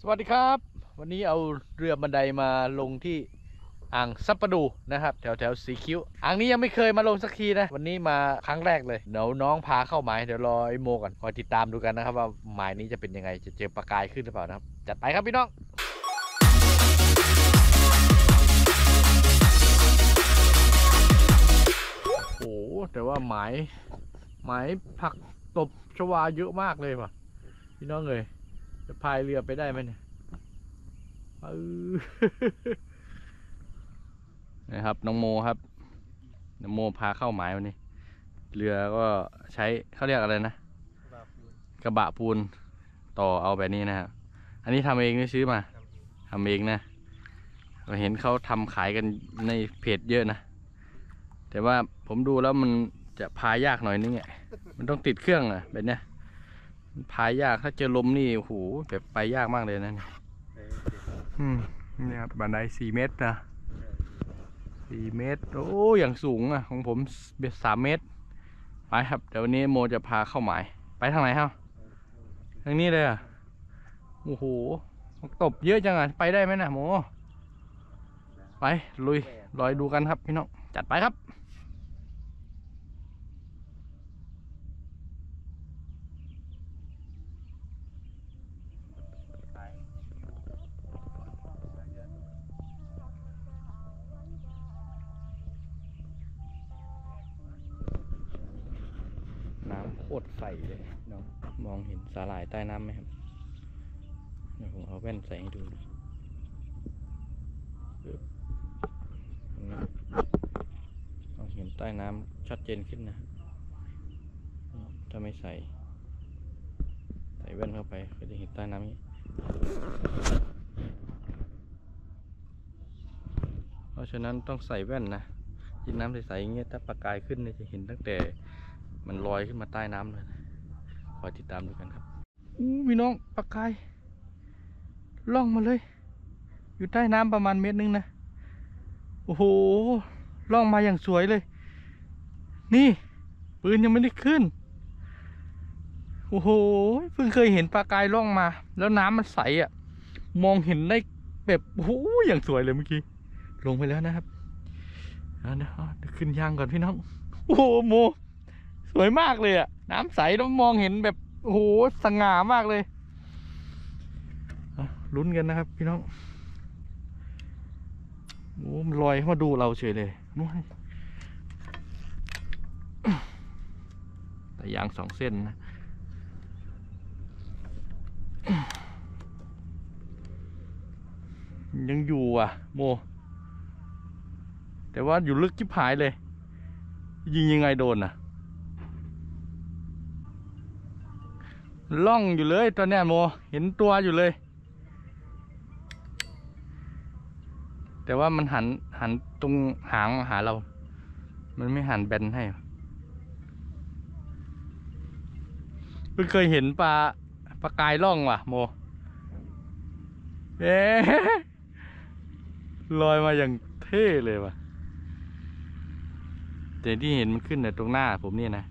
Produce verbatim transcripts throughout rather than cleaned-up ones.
วัสดีครับวันนี้เอาเรือบันไดมาลงที่อ่างซับปะดูนะครับแถวแถวสีคิ้วอ่างนี้ยังไม่เคยมาลงสักทีนะวันนี้มาครั้งแรกเลยเดี๋ยวน้องพาเข้าหมายเดี๋ยวรอไอ้โมก่อนคอยติดตามดูกันนะครับว่าหมายนี้จะเป็นยังไงจะเจอปลากายขึ้นหรือเปล่านะครับจัดไปครับพี่น้องโอ้แต่ว่าหมายหมายผักตบชวาเยอะมากเลยว่ะพี่น้องเลยจะพายเรือไปได้ไหมเนี่ยนะครับน้องโมครับน้องโมพาเข้าหมายวันนี้เรือก็ใช้เขาเรียกอะไรนะกระบะปูนต่อเอาแบบนี้นะครับอันนี้ทำเองไม่ซื้อมาทำเองนะเราเห็นเขาทำขายกันในเพจเยอะนะแต่ว่าผมดูแล้วมันจะพายยากหน่อยนึงอ่ะมันต้องติดเครื่องอ่ะแบบเนี้ยพายยากถ้าเจอลมนี่โอ้โหแบบไปยากมากเลยนะอืมนี่ครับบันไดสี่เมตรนะสี่เมตรโอ้อย่างสูงอ่ะของผมเบ็ดสามเมตรไปครับเดี๋ยววันนี้โมจะพาเข้าหมายไปทางไหนครับทางนี้เลยอ่ะโอ้โหตบเยอะจังอ่ะไปได้ไหมนะโมไปลุยลอยดูกันครับพี่น้องจัดไปครับน้ำโคตรใสเลยน้องมองเห็นสาหร่ายใต้น้ำไหมครับเดี๋ยวผมเอาแว่นใส่ให้ดูมองเห็นใต้น้ำชัดเจนขึ้นนะถ้าไม่ใส่ใส่แว่นเข้าไปก็จะเห็นใต้น้ำนี้เพราะฉะนั้นต้องใส่แว่นนะที่น้ำใสๆอย่างเงี้ยถ้าปลากายขึ้นเนี่ยจะเห็นตั้งแต่มันลอยขึ้นมาใต้น้ำเลยนะคอยติดตามดูกันครับอู้พี่น้องปลากายล่องมาเลยอยู่ใต้น้ำประมาณเมตรนึงนะโอ้โหล่องมาอย่างสวยเลยนี่ปืนยังไม่ได้ขึ้นโอ้โหเพิ่งเคยเห็นปลากายล่องมาแล้วน้ำมันใสอ่ะมองเห็นได้แบบโอ้โหอย่างสวยเลยเมื่อกี้ลงไปแล้วนะครับเอาเดี๋ยวขึ้นยางก่อนพี่น้องโอ้โหโมสวยมากเลยอ่ะน้ำใสแล้วมองเห็นแบบโอ้โหสง่ามากเลยลุ้นกันนะครับพี่น้องโอ้มันลอยเข้ามาดูเราเฉยเลยนู้นแต่ยางสองเส้นนะยังอยู่อ่ะโมแต่ว่าอยู่ลึกชิบหายเลยยิงยังไงโดนอ่ะล่องอยู่เลยตอนนี้โมเห็นตัวอยู่เลยแต่ว่ามันหันหันตรงหางมาหาเรามันไม่หันแบนให้เพิ่งเคยเห็นปลาปลากายล่องว่ะโมเอ๊ะลอยมาอย่างเท่เลยว่ะแต่ที่เห็นมันขึ้นแต่ตรงหน้าผมนี่นะ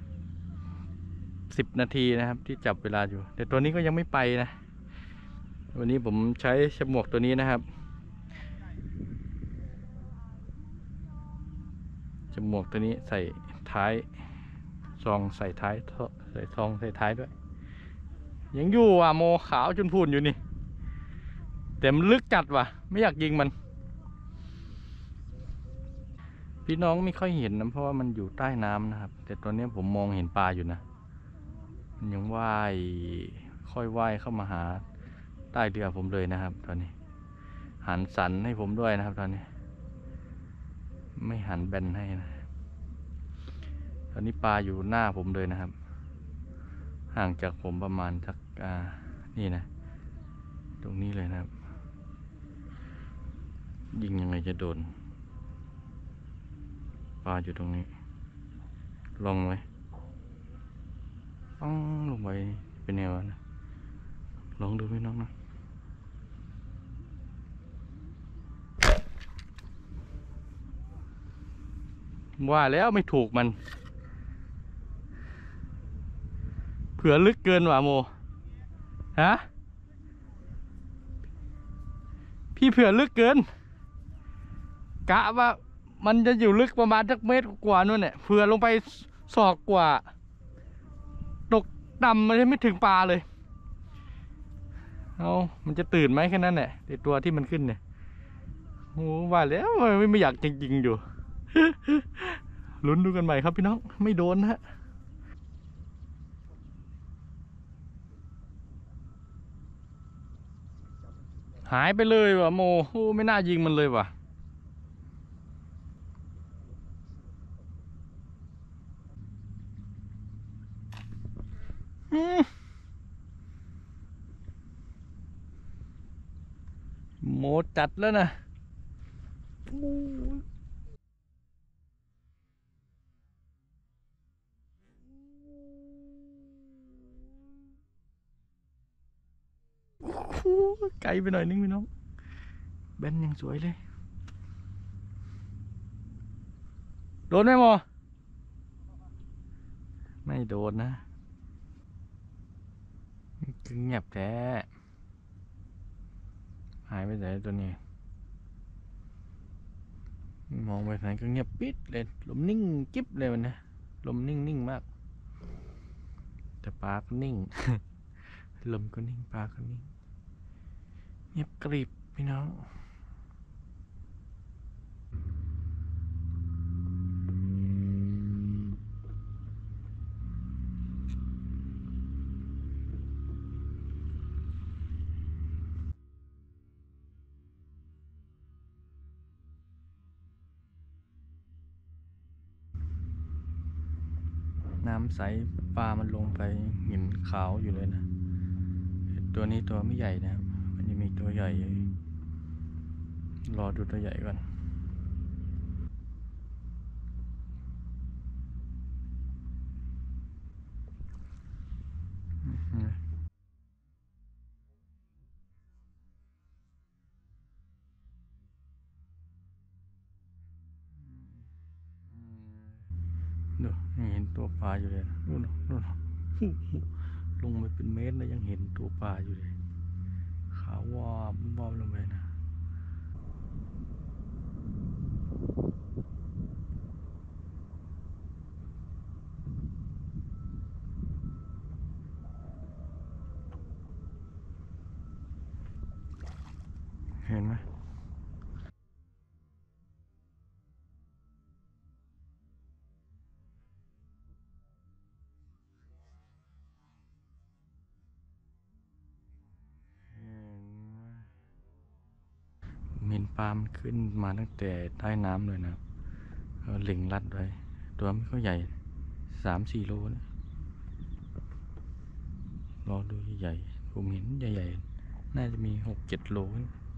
สิบนาทีนะครับที่จับเวลาอยู่แต่ตัวนี้ก็ยังไม่ไปนะวันนี้ผมใช้ฉมวกตัวนี้นะครับฉมวกตัวนี้ใส่ท้ายซองใส่ท้ายใส่ซองใส่ท้ายด้วยยังอยู่อ่ะโมขาวจนพูนอยู่นี่แต่มันลึกจัดว่ะไม่อยากยิงมันพี่น้องไม่ค่อยเห็นนะเพราะว่ามันอยู่ใต้น้ำนะครับแต่ตอนนี้ผมมองเห็นปลาอยู่นะมันยังว่ายค่อยว่ายเข้ามาหาใต้เรือผมเลยนะครับตอนนี้หันสันให้ผมด้วยนะครับตอนนี้ไม่หันแบนให้นะตอนนี้ปลาอยู่หน้าผมเลยนะครับห่างจากผมประมาณสักอ่านี่นะตรงนี้เลยนะครับยิงยังไงจะโดนปลาอยู่ตรงนี้ลงไหมต้องลงไปเป็นแนวนะลองดูพี่น้องนะว่าแล้วไม่ถูกมันเผื่อลึกเกินว่ะโมฮะพี่เผื่อลึกเกินกะว่ามันจะอยู่ลึกประมาณสักเมตรกว่านู่นเนี่ยเผื่อลงไปศอกกว่าตกดำมันไม่ถึงปลาเลยเอามันจะตื่นไหมแค่นั้นแหละในตัวที่มันขึ้นเนี่ยโอ้ว่าแล้วไม่ไม่อยากจริงๆอยู่ ลุ้นดูกันใหม่ครับพี่น้องไม่โดนนะฮะหายไปเลยว่ะโมโอ้ไม่น่ายิงมันเลยว่ะโมจัดแล้วนะไกลไปหน่อยนึงพี่น้องแบนยังสวยเลยโดนไหมโมไม่โดนนะเงียบแท้หายไปไหนตัวนี้มองไปไหนก็เงียบปิดเลยลมนิ่งกิ๊บเลยมันนะลมนิ่งนิ่งมากแต่ปลาก็นิ่ง ลมก็นิ่งปลาก็นิ่งเงียบกริบพี่น้องน้ำใสปลามันลงไปเห็นขาวอยู่เลยนะตัวนี้ตัวไม่ใหญ่นะครับมันจะมีตัวใหญ่รอดูตัวใหญ่ก่อนดูยังเห็นตัวปลาอยู่เลยนู่นนู่นลงไปเป็นเมตรแล้วยังเห็นตัวปลาอยู่เลยขาววาบวาบลงไปนะเห็นไหมเห็นปลามันขึ้นมาตั้งแต่ใต้น้ำเลยนะเหล่งรัดไว้ตัวไม่ค่อยใหญ่สามสี่โลนะรอดูใหญ่ๆผมเห็นใหญ่ๆน่าจะมีหกเจ็ดโล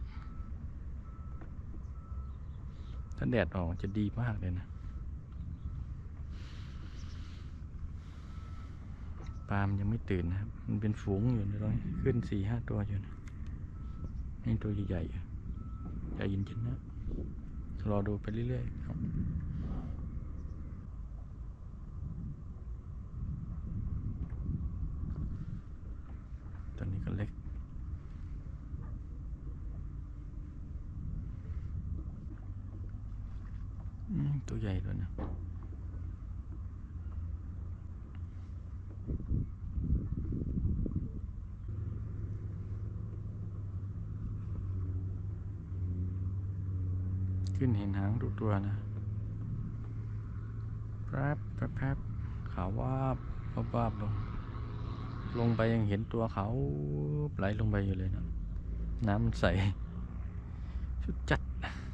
ถ้าแดดออกจะดีมากเลยนะปลามันยังไม่ตื่นนะครับมันเป็นฝูงอยู่นะตอนนี้ขึ้นสี่ห้าตัวอยู่นะนี่ตัวใหญ่ๆใจเย็นๆนะรอดูไปเรื่อยๆครับตอนนี้ก็เล็กตัวใหญ่ด้วยนะขึ้นเห็นหางทุกตัวนะแป๊บแป๊บแป๊บขาววาบวาบวาบลงลงไปยังเห็นตัวเขาไหลลงไปอยู่เลยนะน้ำมันใสชุดจัด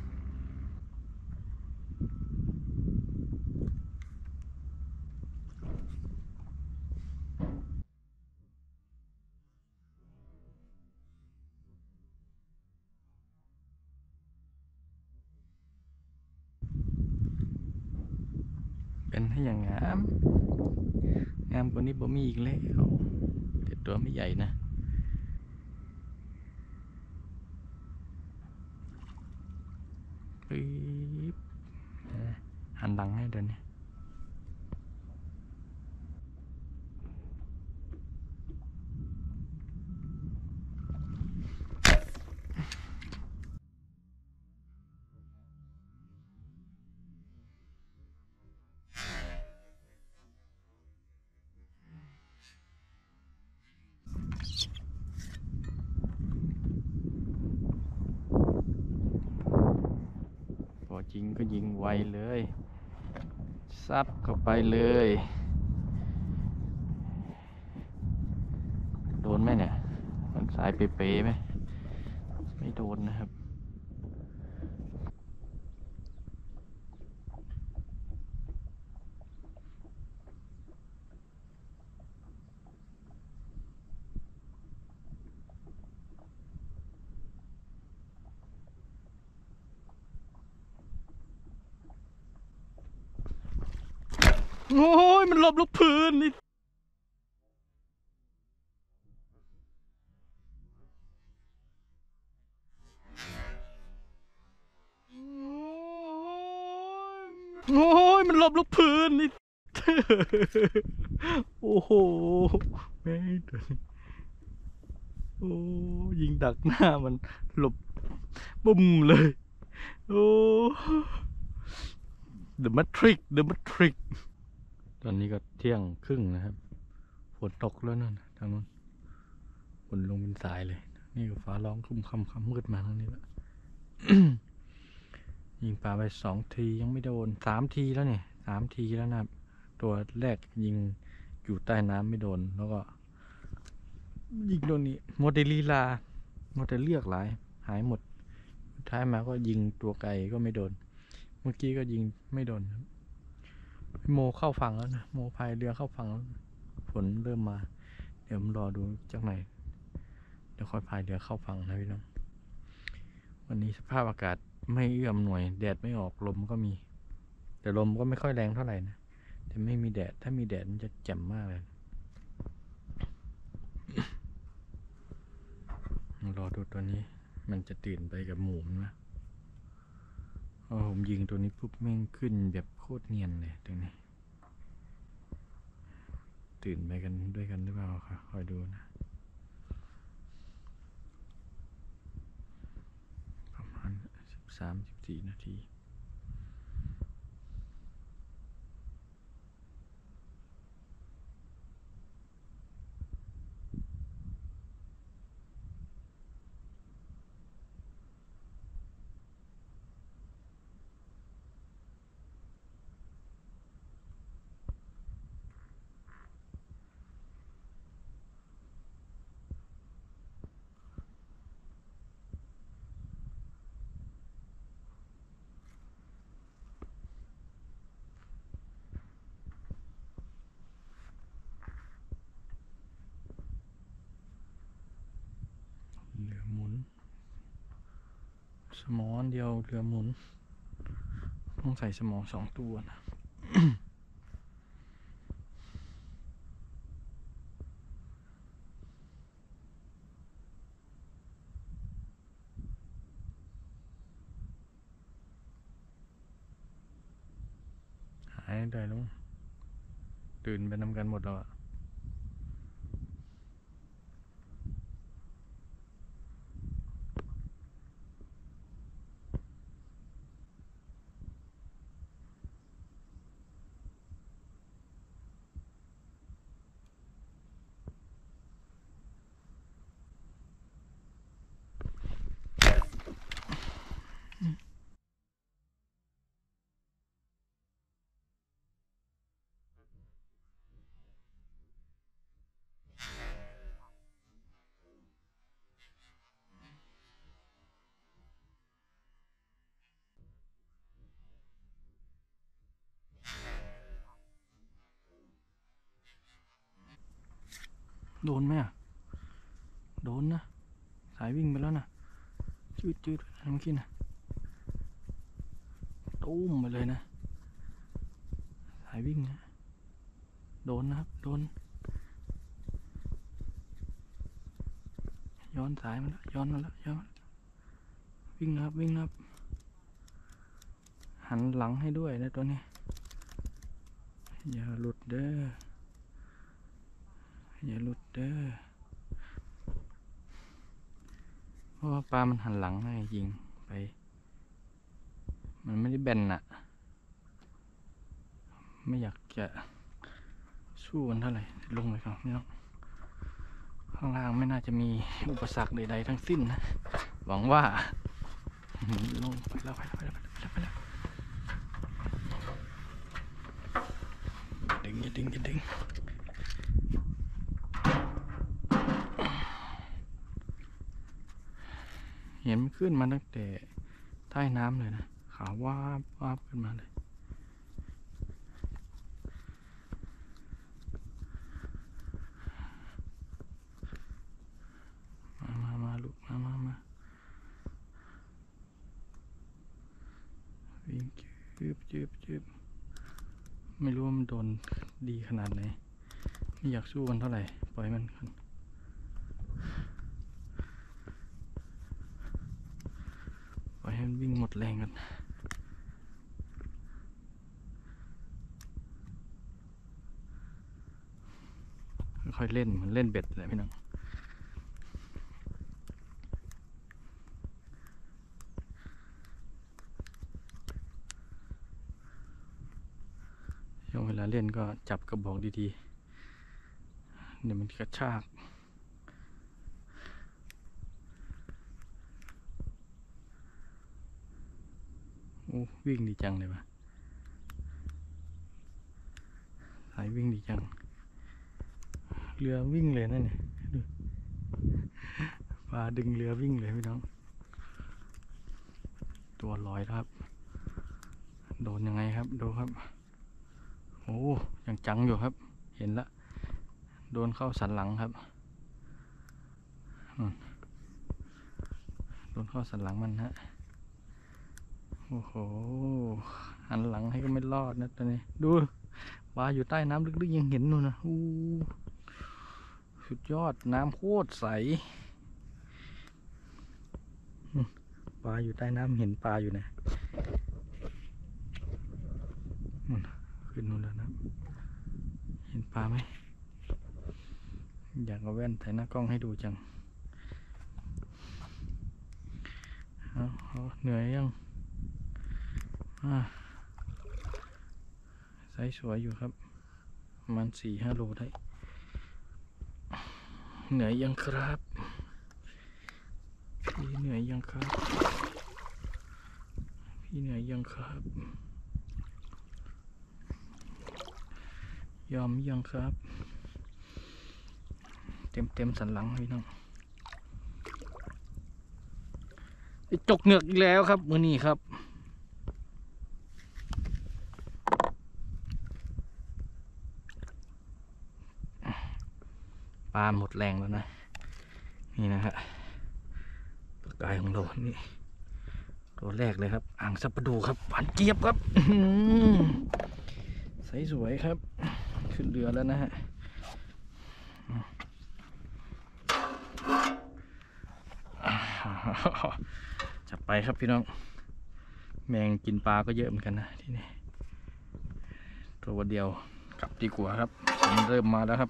เป็นให้อย่างงามงามกว่านี้บ่มีอีกแล้วแต่ตัวไม่ใหญ่นะปึ๊บหันหลังให้เดินเนี่ยจริงก็ยิงไวเลยซับเข้าไปเลยโดนไหมเนี่ยมันสายเป๊ะๆไหมไม่โดนนะครับโอ้ยมันหลบลูกพื้นนี่โอ้ยมันหลบลูกพื้นนี่โอ้โหแม่งตัวนี้โอ้ยิงดักหน้ามันหลบบุ้มเลยโอ้ The Matrix The Matrix ตอนนี้ก็เที่ยงครึ่งนะครับฝนตกแล้วนั่นทางนู้นฝนลงเป็นสายเลยนี่ก็ฟ้าร้องคลุ้มค่ำค่ำมืดมาทางนี้แล้ว ยิงปลาไปสองทียังไม่โดนสามทีแล้วเนี่ยสามทีแล้วนะครับตัวแรกยิงอยู่ใต้น้ำไม่โดนแล้วก็ยิงโดนนี้โมเดลลีลาโมเดลเลือกหลายหายหมดสุดท้ายมาก็ยิงตัวไกลก็ไม่โดนเมื่อกี้ก็ยิงไม่โดนโมเข้าฝั่งแล้วนะโมพายเรือเข้าฝั่งแล้วฝนเริ่มมาเดี๋ยวผมรอดูจากไหนเดี๋ยวค่อยพายเรือเข้าฝั่งนะพี่น้องวันนี้สภาพอากาศไม่เอื้อมหน่วยแดดไม่ออกลมก็มีแต่ลมก็ไม่ค่อยแรงเท่าไหร่นะแต่ไม่มีแดดถ้ามีแดดมันจะแจ่มมากเลยรอดูตัวนี้มันจะตื่นไปกับหมูนะพอผมยิงตัวนี้ปุ๊บแม่งขึ้นแบบโคตรเนียนเลยตัวนี้ตื่นไปกันด้วยกันหรือเปล่าคะคอยดูนะประมาณสิบสามสิบสี่นาทีเรือหมุนสมอเดียวเรือหมุนต้องใส่สมอสองตัวนะ หายได้แล้วตื่นไปนำกันหมดแล้วอะโดนไหมอ่ะโดนนะสายวิ่งไปแล้วนะจืดจืดเมื่อกี้นะตุ้มไปเลยนะสายวิ่งนะโดนนะครับโดนย้อนสายมาแล้วย้อนมาแล้วย้อนวิ่งนะครับวิ่งนะครับหันหลังให้ด้วยนะตัวนี้อย่าหลุดเด้ออย่าหลุดเด้อเพราะว่าปลามันหันหลังให้ยิงไปมันไม่ได้แบนน่ะไม่อยากจะสู้มันเท่าไหร่ลงเลยครับพี่น้องข้างล่างไม่น่าจะมีอุปสรรคใดๆทั้งสิ้นนะหวังว่าลงไปแล้วไปแล้วไปแล้วไปแล้วไปแล้วงอย่าดึงอย่าดึงเห็นมันขึ้นมาตั้งแต่ใต้น้ำเลยนะขาววาบวาบขึ้นมาเลยมามามาลูกมามามาวิ่งจืบจืบจืบไม่รู้ว่ามันโดนดีขนาดไหนไม่อยากสู้กันเท่าไหร่ปล่อยมันกันปล่อยให้มันวิ่งหมดแรงกันค่อยเล่นเหมือนเล่นเบ็ดเลยพี่น้องช่วงเวลาเล่นก็จับกระบอกดีๆเดี๋ยวมันกระชากโอ้วิ่งดีจังเลยวะสายวิ่งดีจังเรือวิ่งเลยนั่นเนี่ยดูปลาดึงเรือวิ่งเลยพี่น้องตัวลอยครับโดนยังไงครับดูครับโอ้ยังจังอยู่ครับเห็นละโดนเข้าสันหลังครับโดนเข้าสันหลังมันฮะโอ้โหหันหลังให้ก็ไม่รอดนะตอนนี้ดูปลาอยู่ใต้น้ำลึกๆยังเห็นนู่นนะอู้สุดยอดน้ำโคตรใสปลาอยู่ใต้น้ำเห็นปลาอยู่นะขึ้นนู่นแล้วนะเห็นปลาไหมอยากเอาแว่นถ่ายหน้ากล้องให้ดูจังเอาเอาเหนื่อยยังไซส์สวยอยู่ครับประมาณสี่ห้าโลได้เหนื่อยยังครับพี่เหนื่อยยังครับพี่เหนื่อยยังครับยอมยังครับเต็มเต็มสันหลังพี่น้องจกเหงือกอีกแล้วครับมือนี้ครับปลาหมดแรงแล้วนะนี่นะฮะปลากายของเรานี่ตัวแรกเลยครับอ่างสับปะดูครับหวานเจี๊ยบครับใสสวยครับขึ้นเรือแล้วนะฮะจับไปครับพี่น้องแมงกินปลาก็เยอะเหมือนกันนะที่นี่ตัวเดียวกลับดีกว่าครับเริ่มมาแล้วครับ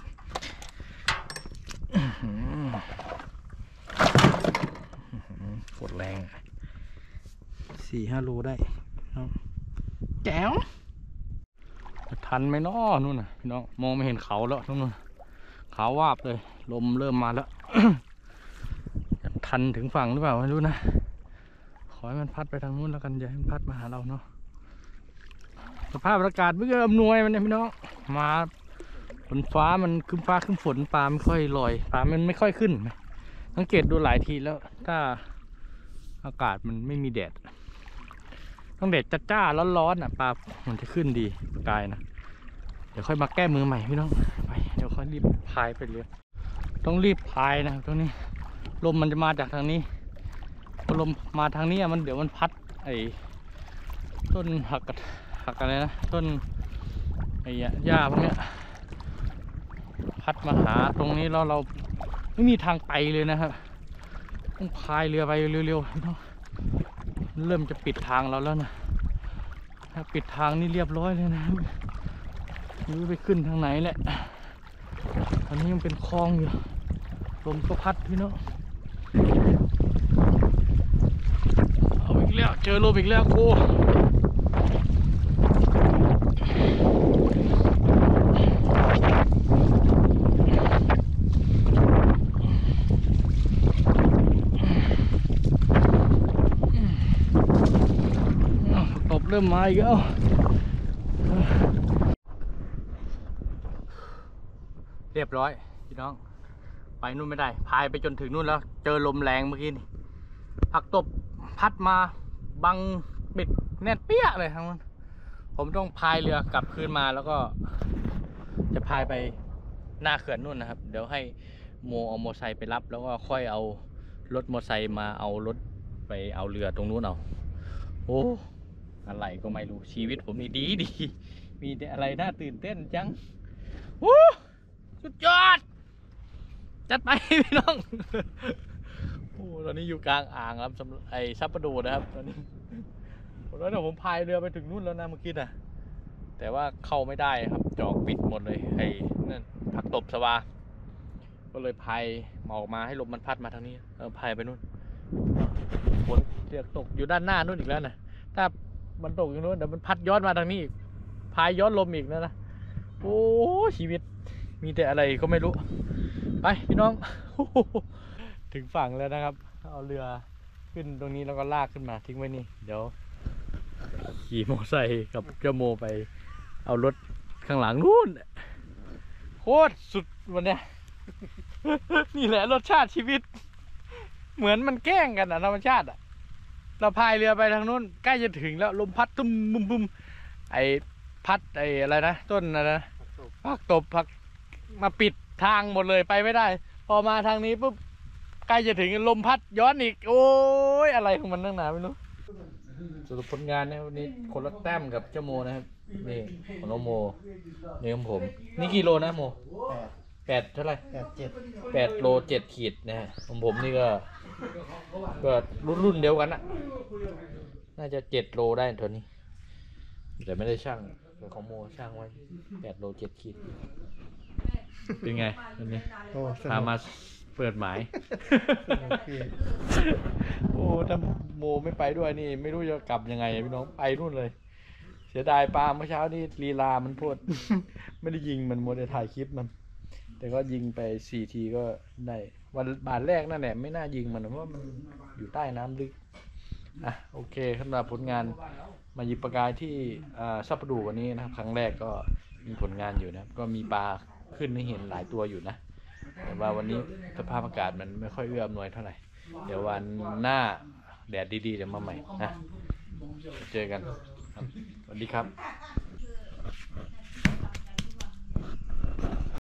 ฝนแรงสี่ห้าโลได้แจ๋วทันไหมน้อนู่นน่ะพี่น้องมองไม่เห็นเขาแล้วนู่นเขาวาบเลยลมเริ่มมาแล้วจะทันถึงฝั่งหรือเปล่าไม่รู้นะขอให้มันพัดไปทางนู้นแล้วกันอย่าให้มันพัดมาหาเราเนาะสภาพอากาศไม่เอื้ออำนวยมันเนี่ยพี่น้องมาฝนฟ้ามันขึ้นฟ้าขึ้นฝนปลาไม่ค่อยลอยปลามันไม่ค่อยขึ้นสังเกตดูหลายทีแล้วถ้าอากาศมันไม่มีแดดต้องแดดจ้าๆร้อนๆอ่ะปลามันจะขึ้นดีกายนะเดี๋ยวค่อยมาแก้มือใหม่พี่น้องไปเดี๋ยวค่อยรีบพายไปเลยต้องรีบพายนะตรงนี้ลมมันจะมาจากทางนี้พอลมมาทางนี้มันเดี๋ยวมันพัดไอ้ต้นหักหักอะไรนะต้นไอ้หญ้าพวกเนี้ยพัดมาหาตรงนี้แล้วเราไม่มีทางไปเลยนะครับต้องพายเรือไปเร็วๆพี่น้องเริ่มจะปิดทางเราแล้วนะถ้าปิดทางนี่เรียบร้อยเลยนะไม่รู้ไปขึ้นทางไหนแหละตอนนี้ยังเป็นคลองอยู่ลมก็พัดพี่น้องเอาอีกแล้วเจอลมอีกแล้วกูตบเริ่มมาอีกแล้วเรียบร้อยพี่น้องไปนู่นไม่ได้พายไปจนถึงนู่นแล้วเจอลมแรงเมื่อกี้นี่ผักตบพัดมาบังปิดแน่นเปี้ยเลยทั้งนั้นผมต้องพายเรือกลับคืนมาแล้วก็จะพายไปหน้าเขื่อนนู่นนะครับเดี๋ยวให้โมเอามอไซค์ไปรับแล้วก็ค่อยเอารถมอไซค์มาเอารถไปเอาเรือตรงนู้นเอาโอ้อะไรก็ไม่รู้ชีวิตผมนี่ดีดีมีแต่อะไรน่าตื่นเต้นจังโอ้สุดยอดจัดไปพี่น้องโอ้ตอนนี้อยู่กลางอ่างครับสำไอ้ซับปะดูนะครับตอนนี้แล้วเดี๋ยวผมพายเรือไปถึงนู่นแล้วนะเมื่อกี้นะแต่ว่าเข้าไม่ได้ครับจอกปิดหมดเลยไอ้นั่นผักตบสวาก็เลยพายออกมาให้ลมมันพัดมาทางนี้เออพายไปนู่นฝนเสือกตกอยู่ด้านหน้านู่นอีกแล้วนะถ้ามันตกอยู่นู่นเดี๋ยวมันพัดย้อนมาทางนี้อีกพายย้อนลมอีกนะนะโอ้ชีวิตมีแต่อะไรก็ไม่รู้ไปพี่น้องถึงฝั่งแล้วนะครับเอาเรือขึ้นตรงนี้แล้วก็ลากขึ้นมาทิ้งไว้นี่เดี๋ยวขี่มอเตอร์ไซค์กับเจ้าโมไปเอารถข้างหลังนู่นโคตรสุดวันเนี้ยนี่แหละรสชาติชีวิตเหมือนมันแกล้งกันอ่ะธรรมชาติอ่ะเราพายเรือไปทางนู้นใกล้จะถึงแล้วลมพัดตุ้มบุ้มบุ้มไอพัดไออะไรนะต้นอะไรนะผักตบผักมาปิดทางหมดเลยไปไม่ได้พอมาทางนี้ปุ๊บใกล้จะถึงลมพัดย้อนอีกโอ้ยอะไรของมันตั้งนานไม่รู้สรุปผลงานนะวันนี้คนละแต้มกับเจ้าโมนะครับนี่ของน้องโมนี่ของผมนี่กี่โลนะโมแปดเท่าไหร่แปดเจ็ดแปดโลเจ็ดขีดนะฮะของผมนี่ก็ก็รุ่นรุ่นเดียวกันอะน่าจะเจ็ดโลได้ตัวนี้แต่ไม่ได้ช่างแต่ของโมช่างไว้แปดโลเจ็ดขีดเป็นไงวันนี้พามาเปิดหมายโอ้ถ้าโมไม่ไปด้วยนี่ไม่รู้จะกลับยังไงพี่น้องไปนู่นเลยเสียดายปลาเมื่อเช้านี่ลีลามันโพดไม่ได้ยิงมันโมได้ถ่ายคลิปมันแต่ก็ยิงไปสี่ทีก็ได้วันบาทแรกนั่นแหละไม่น่ายิงมันเพราะมันอยู่ใต้น้ำลึกอ่ะโอเคสำหรับผลงานมาหยิบปลากายที่ซับปะดูวันนี้นะครับครั้งแรกก็มีผลงานอยู่นะก็มีปลาขึ้นให้เห็นหลายตัวอยู่นะแต่ว่าวันนี้สภาพอากาศมันไม่ค่อยเอื้ออำนวยเท่าไหร่เดี๋ยววันหน้าแดดดีๆเดี๋ยวมาใหม่นะเจอกันสวัสดีครับ